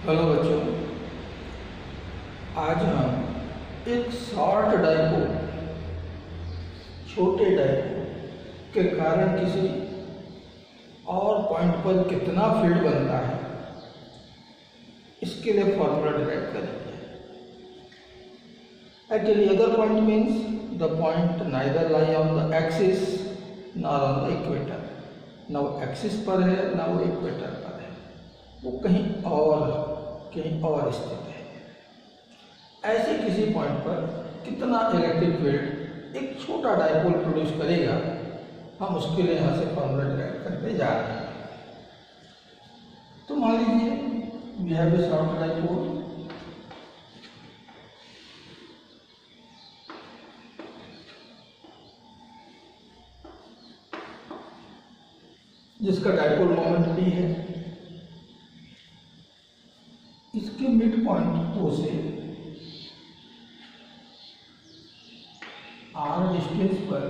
Hello बच्चों, आज हम एक शॉर्ट डायपोल, छोटे डायपोल के कारण किसी और पॉइंट पर कितना फील्ड बनता है इसके लिए फॉर्मूला डिराइव करेंगे। Actually, other point means the point neither lie on the axis nor on the equator. ना वो एक्सिस पर है ना वो इक्वेटर पर है, वो कहीं और स्थित है। ऐसे किसी पॉइंट पर कितना इलेक्ट्रिक फील्ड एक छोटा डायपोल प्रोड्यूस करेगा, हम उसके लिए यहाँ से फॉर्मूला डिराइव करने जा रहे हैं। तो मान लीजिए we have a short dipole जिसका डायपोल मोमेंट p है। इसके मिड पॉइंट O से r डिस्टेंस पर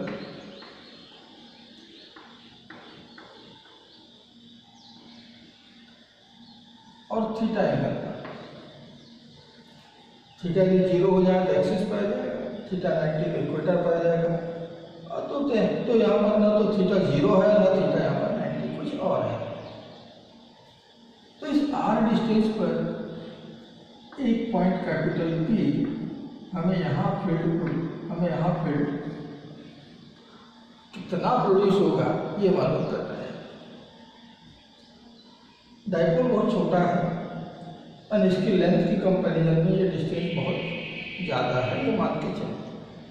और थीटा एंगल पर, थीटा की 0 हो जाए तो एक्सिस पर आ जाएगा, थीटा 90 तो इक्वेटर पर आ जाएगा। तो यहाँ पर ना तो थीटा 0 है ना थीटा यहाँ पर 90 कुछ और है। तो इस r डिस्टेंस पर एक पॉइंट कैपिटल P हमें यहाँ फील्ड कितना प्रोड्यूस होगा ये मालूम करना है। डायपोल बहुत छोटा है और इसकी लेंथ की कंपैरिजन में ये डिस्टेंस बहुत ज़्यादा है, ये मान के चलें।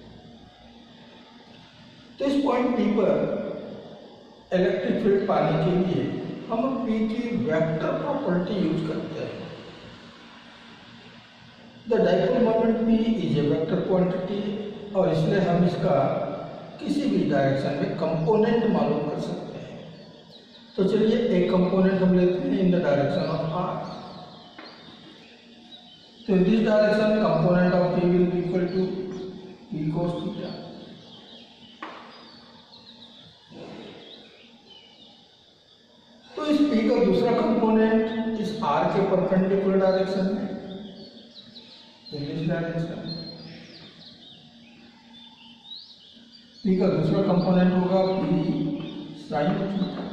तो इस पॉइंट P पर इलेक्ट्रिक फील्ड पाने के लिए हम P की वेक्टर प्रॉपर्टी यूज करते हैं। The dipole moment P is a vector quantity और इसलिए हम इसका किसी भी डायरेक्शन में कंपोनेंट मालूम कर सकते हैं। तो चलिए एक कंपोनेंट हम लेते हैं in the direction of r। तो in this direction component of P will be equal to P cos theta. तो इस P का दूसरा कंपोनेंट इस r के परपेंडिकुलर डायरेक्शन में, इन दिस डायरेक्शन P का दूसरा कंपोनेंट होगा P sin theta.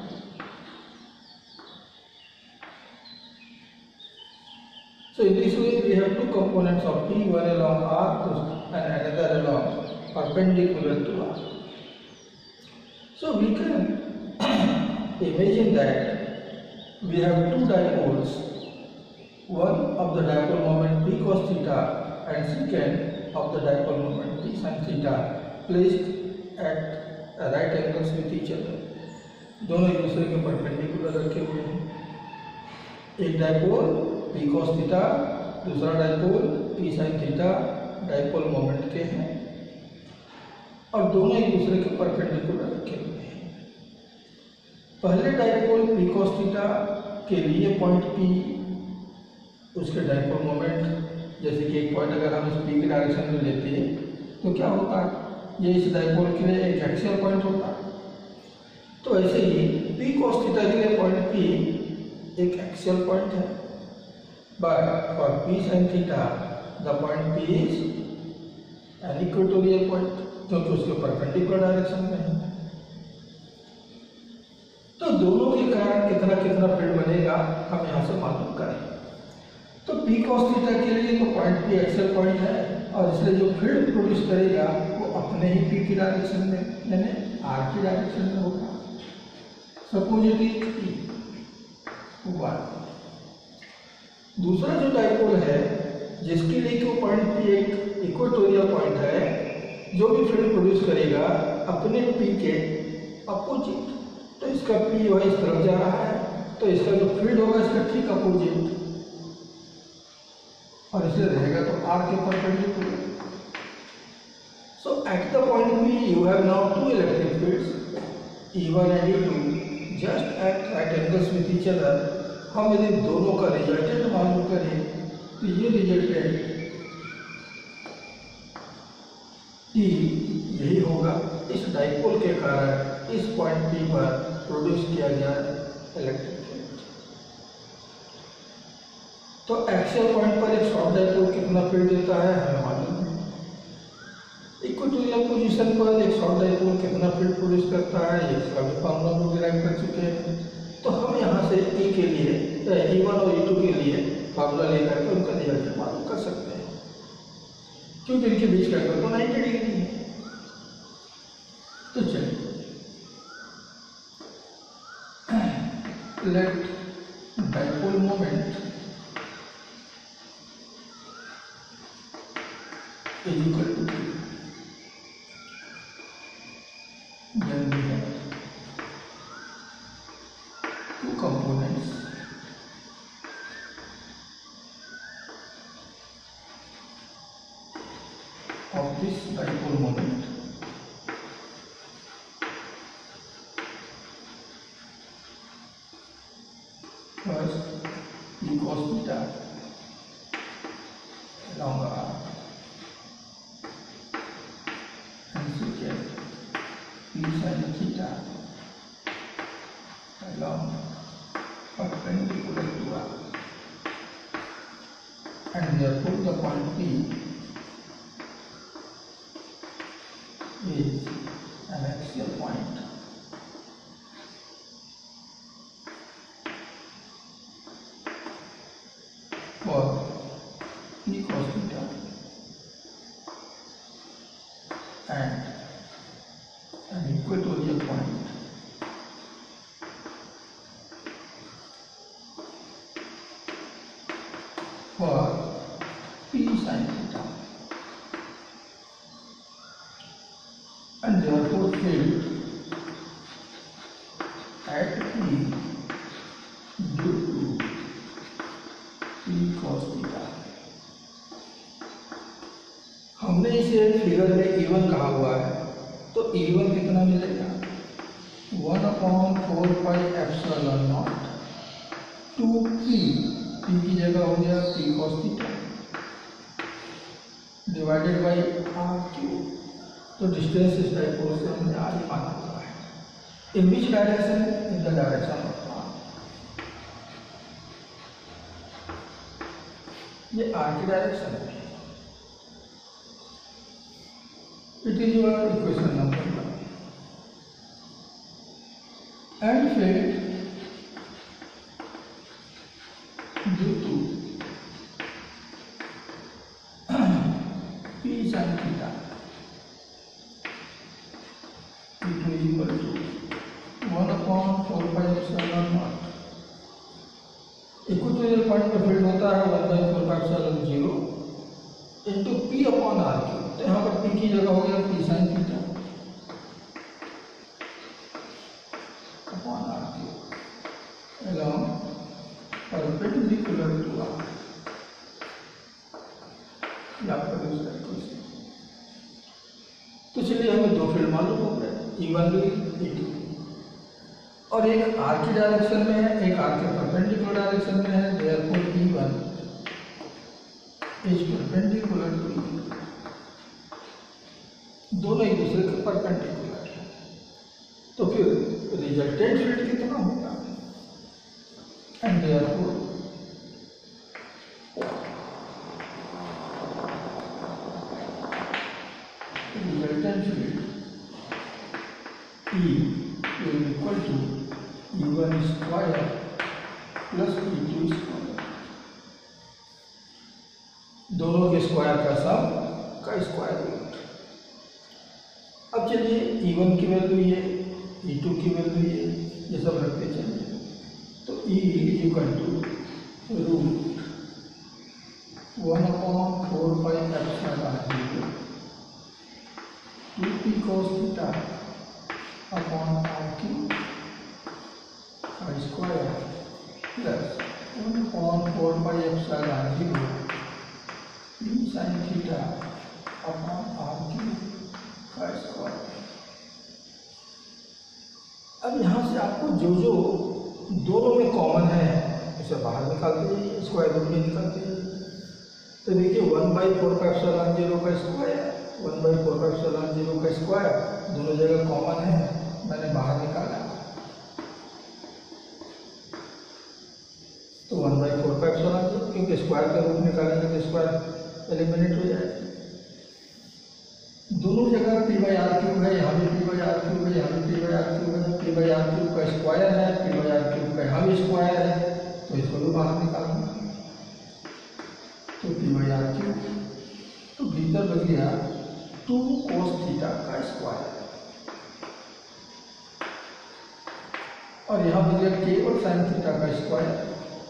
So in this way we have two components of P, one along r and another along perpendicular to r. So we can imagine that we have two dipoles, one of the dipole moment P cos theta and second of the dipole moment P sin theta placed at right angles with each other. दोनों एक दूसरे के perpendicular रखे हुए हैं। एक dipole P cos theta, दूसरा dipole P sin theta dipole moment के हैं और दोनों एक दूसरे के परपेंडिकुलर रखे हुए हैं। पहले डायपोल P cos थीटा के लिए पॉइंट P, उसके डायपोल मोमेंट, जैसे कि एक पॉइंट अगर हम इस P के डायरेक्शन में लेते हैं तो क्या होता है, ये इस डायपोल के लिए एक एक्सियल पॉइंट होता है। तो ऐसे ही P cos थीटा के लिए पॉइंट P एक एक्सियल पॉइंट है, but for P sin theta the point P is an equatorial point, क्योंकि उसके परपेंडिकुलर डायरेक्शन में है। तो दोनों के कारण कितना फील्ड बनेगा हम यहाँ से मालूम करें। तो P cos थीटा के लिए तो पॉइंट P एक्सियल पॉइंट है और इसलिए जो फील्ड प्रोड्यूस करेगा वो अपने ही P की डायरेक्शन में यानी R की डायरेक्शन में होगा। Suppose it is P1। दूसरा जो डायपोल है जिसके लिए वो पॉइंट P एक इक्वेटोरियल पॉइंट है, जो भी फील्ड प्रोड्यूस करेगा अपने P के अपोजिट, तो इसका P जो है इस तरफ जा रहा है, तो इसका जो फील्ड होगा इसका ठीक अपोजिट और इसे रहेगा तो R के perpendicular. So at the point P you have now two electric fields E1 and E2 just at right angles with each other। हम यदि दोनों का रिजल्टेंट मालूम करें तो ये रिजल्टेंट E यही होगा, इस डायपोल के कारण इस पॉइंट P पर प्रोड्यूस किया गया इलेक्ट्रिक फील्ड। तो एक्सियल पॉइंट पर एक शॉर्ट डाइपोल कितना फील्ड देता है हमें मालूम है। इक्वेटोरियल पोजीशन पर एक शॉर्ट डाइपोल कितना फील्ड प्रोड्यूस करता है ये सभी फॉर्मूला को डिराइव कर चुके हैं। तो हम यहाँ से E के लिए E1 और E2 के लिए फॉर्मूला लेकर के उनका रिजल्ट मालूम कर सकते हैं, क्योंकि इनके बीच का एंगल तो 90 डिग्री है। तो चलिए let dipole moment is equal to then we have two components of this dipole moment. First, E cos theta along R and second E sin theta along perpendicular to R, and therefore the point P is an axial point for E cos theta and an equatorial point for P sin theta, and therefore field at P due to P cos theta। हमने इसे figure में E1 कहा हुआ है, तो E1 कितना मिलेगा 1/4 pi epsilon not 2P, P की जगह हो गया P cos theta divided by R3। तो डिस्टेंस इस डाइपोल से हमने R माना हुआ है। In which direction, in the direction of R। ये R की डायरेक्शन है। It is your equation number 1 and फिर due to P sin theta it is equal to 1/4 pi epsilon naught। Equatorial point पर field होता है 1/4 pi epsilon 0 into P upon R cube. तो यहाँ पर P की जगह हो गया P sin theta upon R cube along perpendicular to R। तो चलिए हमें दो फील्ड मालूम हो गए, E1 भी E2, और एक R की डायरेक्शन में है, एक R के परपेंडिकुलर डायरेक्शन में है। therefore E1 is perpendicular to E2, दोनों एक दूसरे के परपेंडिकुलर है। तो फिर रिजल्टेंट फील्ड कितना होगा, and therefore resultant field E will equal to E1 square plus E2 square, दोनों के स्क्वायर का सम का स्क्वायर रूट। अब चलिए E1 की वैल्यू ये, E2 की वैल्यू ये सब रखते चलिए। तो E is equal to root 1/4 pi epsilon 0 2P cos theta upon R cube square plus 1/4 pi epsilon 0 P sin theta upon R cube square। अब यहाँ से आपको जो जो दोनों में कॉमन है उसे बाहर निकालते हैं, स्क्वायर रूट में निकालते हैं। तो देखिए 1/4 pi epsilon 0 का स्क्वायर 1/4 pi epsilon 0 का स्क्वायर दोनों जगह कॉमन है, मैंने बाहर निकाला। तो 1/4 क्योंकि स्क्वायर का रूप निकालेंगे तो स्क्वायर एलिमिनेट हो जाएगा। दोनों जगह p/r³ है, यहाँ भी p/r³ है, यहाँ भी p/r³ है। p/r³ का स्क्वायर है, p/r³ का यहाँ भी स्क्वायर है, तो इसको भी बाहर निकालना। तो p/r³, तो भीतर बच गया 2 cos थीटा का स्क्वायर, और यहाँ बच गया केवल sin थीटा का स्क्वायर।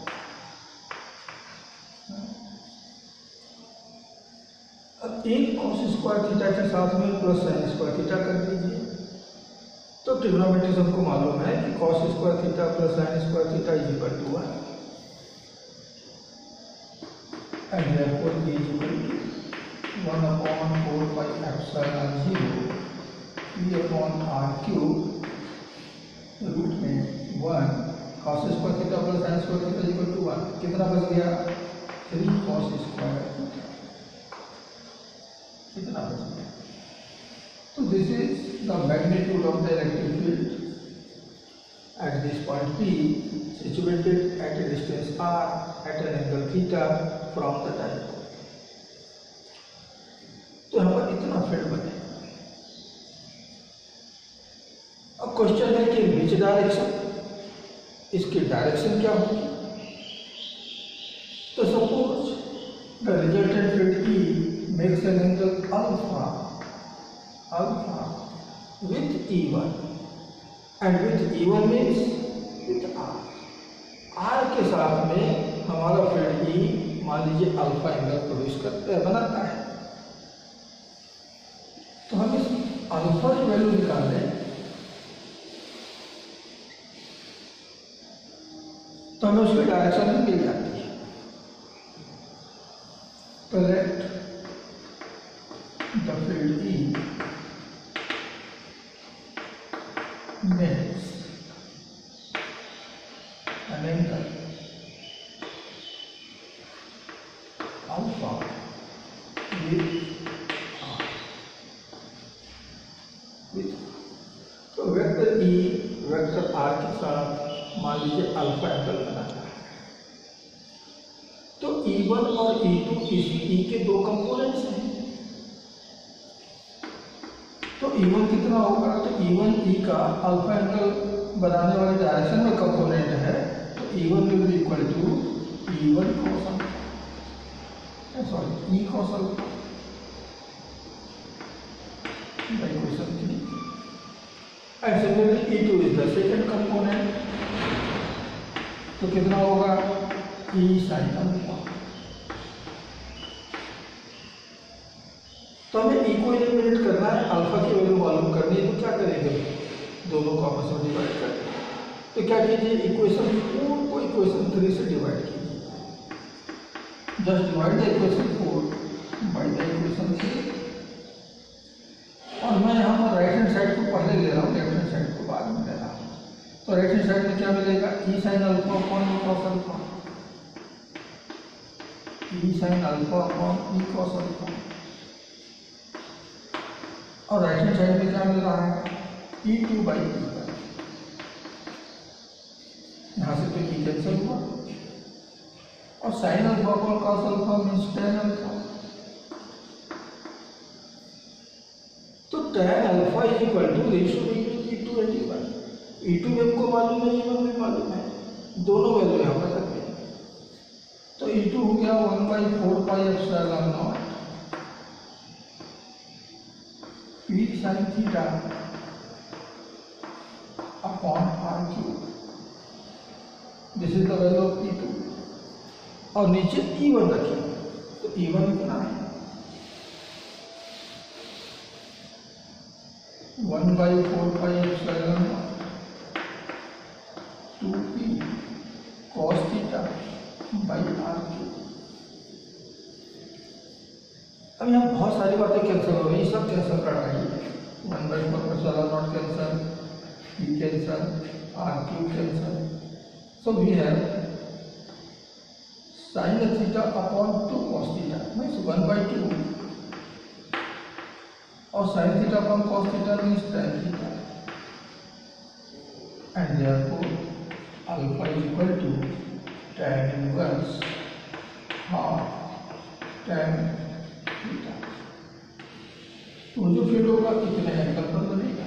अब एक cos स्क्वायर थीटा के साथ में प्लस sin स्क्वायर थीटा कर दीजिए। तो ट्रिग्नोमेट्री सबको मालूम है कि cos square theta plus sin square theta is equal to 1, and therefore e is equal to 1/4 pi epsilon 0 p/r³ root में 1 cos square theta plus sin square theta is equal to 1। कितना बच गया? 3 cos square theta. कितना बच गया? तो this is the magnitude of the electric field at this point P, situated at a distance r at an angle theta from the dipole। तो यहाँ पर इतना फील्ड बने। अब क्वेश्चन है कि विच डायरेक्शन, इसकी डायरेक्शन क्या होगी? तो suppose the resultant field E makes an angle alpha with E1, and with E1 means with R। R के साथ में हमारा फील्ड E मान लीजिए अल्फा एंगल प्रोड्यूस बनाता है। तो हम इस अल्फा की वैल्यू निकाल लें, तो हमें उसकी डायरेक्शन भी मिल जाती है। तो let the field E makes an angle alpha with R, तो वेक्टर E वेक्टर R के साथ मान लीजिए अल्फा एंगल बनाता है। तो E1 और E2 इस E के दो कंपोनेंट्स हैं। तो E1 कितना होगा? तो E1 E का अल्फा एंगल बनाने वाले डायरेक्शन में कंपोनेंट है, तो E1 will be equal to E1 cos alpha, sorry E cos alpha by equation 3, and similarly E2 is the second component, तो कितना होगा? E sin alpha. तो हमें E को एलिमिनेट करना है, अल्फा की वैल्यू मालूम करनी है, तो क्या करेंगे? दोनों को आपस में डिवाइड कर देंगे। तो क्या कीजिए? इक्वेशन 4 को इक्वेशन 3 से डिवाइड कीजिए। Just divide the equation 4 by the equation 3, और मैं यहाँ पर राइट हैंड साइड को पहले ले रहा हूँ, लेफ्ट हैंड साइड को बाद में ले रहा हूँ। तो राइट हैंड साइड में क्या मिलेगा? E sin alpha upon E cos alpha, E sin alpha upon E cos alpha, और राइट हैंड साइड में क्या मिल रहा है? E2 by E1। यहाँ से तो E कैंसिल हुआ, और sine alpha upon cos alpha means tan alpha. तो tan alpha is equal to ratio between E2 and E1। E2 में हमको मालूम है, E1 भी मालूम है, दोनों वैल्यू यहाँ पर रखते हैं। तो E2 हो गया 1/4 pi epsilon 0 P sin theta upon R³। This is the value of E2, और नीचे E1 रखिए। तो E1 कितना है? 1/4 pi epsilon 2P cos theta by R³। अब यहाँ बहुत सारी बातें कैंसिल हो रही है, सब कैंसिल करवाइए। 1/4 epsilon naught cancel, E cancel, R³ cancel. So we have sine theta upon 2 cos theta means 1/2, और sine theta upon cos theta means tan theta, and therefore alpha is equal to tan inverse half tan theta. तो जो field होगा कितने angle पर बनेगा।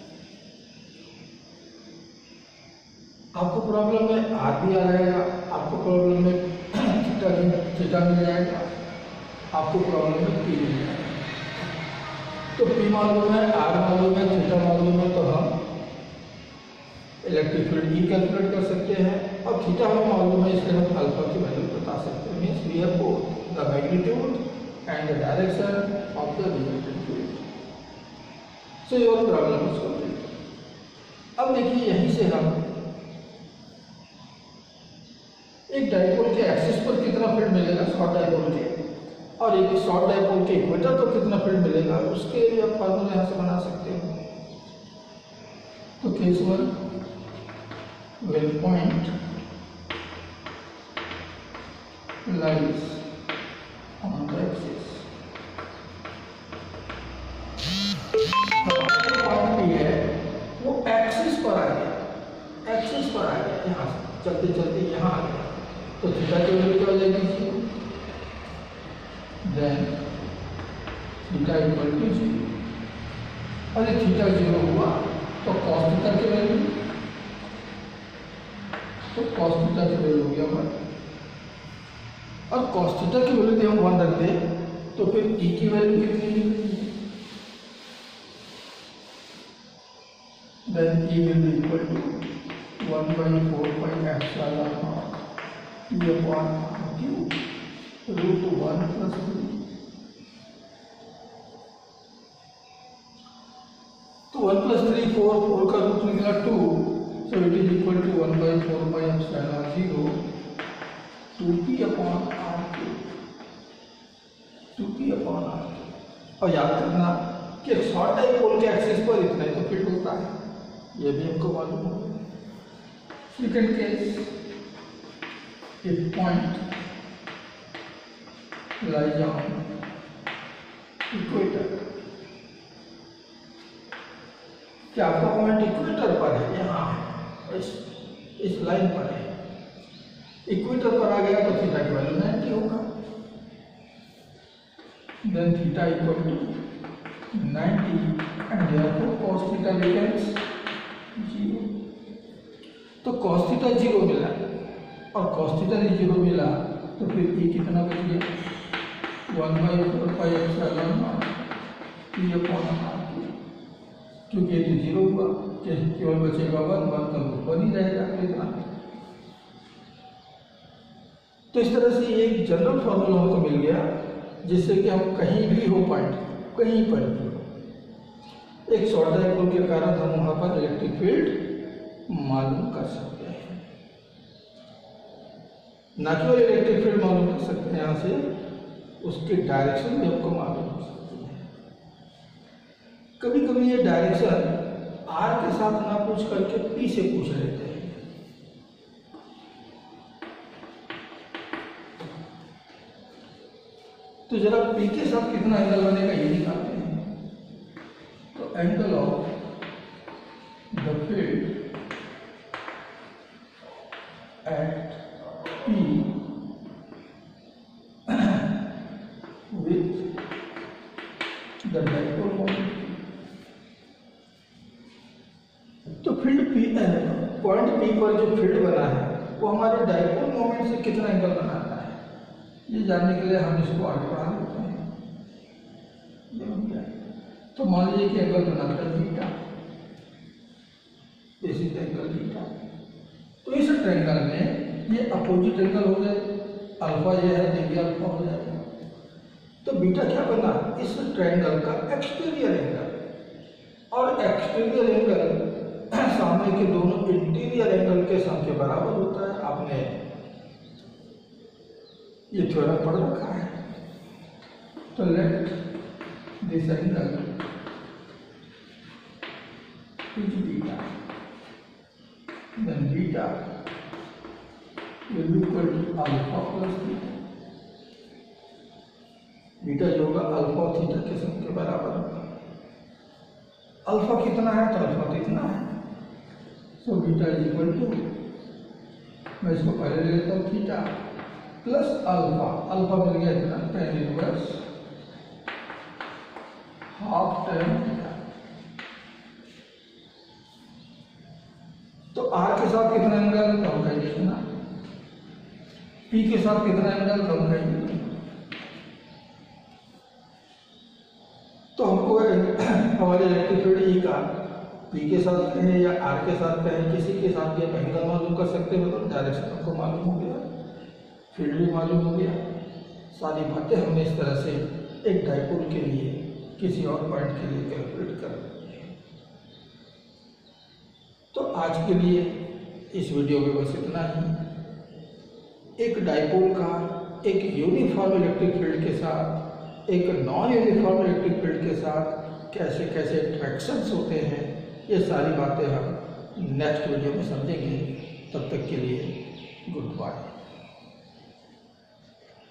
आपको problem में are भी आ जाएगा, आपको प्रॉब्लम में थीटा मिल जाएगा, आपको प्रॉब्लम में पी मिल जाएगा। तो पी मालूम है, आर मालूम है, थीटा मालूम है, तो हम इलेक्ट्रिक फील्ड ई कैलकुलेट कर सकते हैं। और थीटा हमें मालूम है, इसलिए हम अल्फा की वैल्यू बता सकते हैं। Means we have both the magnitude and the direction of the resultant field. So your problem is complete. अब देखिए, यहीं से हम एक डाइपोल के एक्सिस पर कितना फील्ड मिलेगा शॉर्ट डाइपोल के, और एक शॉर्ट डाइपोल के इक्वेटर पर कितना फील्ड मिलेगा, उसके लिए आप फार्मूला यहाँ से बना सकते हो। तो case 1, when point lies on the axis, point भी है वो एक्सिस पर आ गया, एक्सिस पर आ गया, यहाँ से चलते चलते यहाँ आ गया, तो थीटा की वैल्यू क्या हो जाएगी 0, देन थीटा इक्वल टू 0। अरे थीटा 0 हुआ तो कॉस थीटा की वैल्यू, तो कॉस थीटा की वैल्यू हो गया 1, और कॉस थीटा की वैल्यू यदि हम 1 रख दें तो फिर ई की वैल्यू कितनी निकलेगी, then E will be equal to 1/4 pi epsilon naught E upon q root 1 plus 3। तो 1 प्लस 3 4 का रूट निकला 2, so it is equal to 1/4 pi epsilon 0 2p upon r3, 2p upon r3। और याद करना कि एक शॉर्ट डाइपोल के axis पर इतना ही तो फिट होता है, ये भी हमको मालूम होगा। Second case, if point lies on equator, क्या आपका पॉइंट इक्वेटर पर है, यहाँ है, इस लाइन पर है, इक्वेटर पर आ गया तो थीटा की वैल्यू 90 होगा, then theta equal to 90 and therefore cos थीटा बिकम्स 0। तो cos थीटा 0 मिला और cos थीटा 0 मिला तो फिर ये कितना बच गया 1/4 pi epsilon naught E upon r3, क्योंकि ये तो 0 हुआ, केवल बचेगा 1 तो रूट 1 ही रहेगा इतना। तो इस तरह से एक जनरल फॉर्मूला हमको मिल गया जिससे कि हम कहीं भी हो पॉइंट, कहीं पर भी एक शॉर्ट डाइपोल के कारण हम वहां पर इलेक्ट्रिक फील्ड मालूम कर सकते हैं। न केवल इलेक्ट्रिक फील्ड मालूम कर सकते हैं, यहाँ से उसकी डायरेक्शन भी हमको मालूम हो सकती है। कभी कभी ये डायरेक्शन आर के साथ ना पूछ करके पी से पूछ लेते हैं। तो जरा पी के साथ कितना एंगल बनेगा ये निकालते हैं। तो angle of the field at P with the dipole moment. तो फील्ड पी, पॉइंट पी पर जो फील्ड बना है वो हमारे डाइपोल मोमेंट से कितना एंगल बनाता है, ये जानने के लिए हम इसको आगे बढ़ा देते हैं। ये बन गया। तो मान लीजिए कि एंगल बनाता है बीटा, बेसिक एंगल बीटा। तो इस ट्रायंगल में ये अपोजिट एंगल हो गए, अल्फा ये है, देखिए अल्फा हो जाएगा। तो बीटा क्या बना, इस ट्रायंगल का एक्सटीरियर एंगल, और एक्सटीरियर एंगल सामने के दोनों इंटीरियर एंगल के सम के बराबर होता है। आपने ये थ्योरम पढ़ रखा है। तो let this angle is beta, then beta will be equal to alpha plus beta. Beta जो होगा अल्फा और थीटा के सम के बराबर होगा। अल्फा कितना है तो अल्फा कितना है, so beta is equal to मैं इसको पहले ले लेता हूँ थीटा प्लस अल्फा, अल्फा मिल गया इतना tan inverse half tan theta. तो R के साथ कितना एंगल कम करिए ना, P के साथ कितना एंगल कम करिए। तो हमको हमारे इलेक्ट्रिक फील्ड ई का P के साथ कहें या R के साथ कहें, किसी के साथ भी एंगल मालूम कर सकते हो, तो डायरेक्शन हमको मालूम हो गया, फील्ड भी मालूम हो गया। सारी बातें हमने इस तरह से एक डाइपोल के लिए किसी और पॉइंट के लिए कैलकुलेट कर दी है। तो आज के लिए इस वीडियो में बस इतना ही। एक डाइपोल का एक यूनिफॉर्म इलेक्ट्रिक फील्ड के साथ एक नॉन यूनिफॉर्म इलेक्ट्रिक फील्ड के साथ कैसे कैसे इंट्रैक्शंस होते हैं, ये सारी बातें हम नेक्स्ट वीडियो में समझेंगे। तब तक के लिए गुड बाय।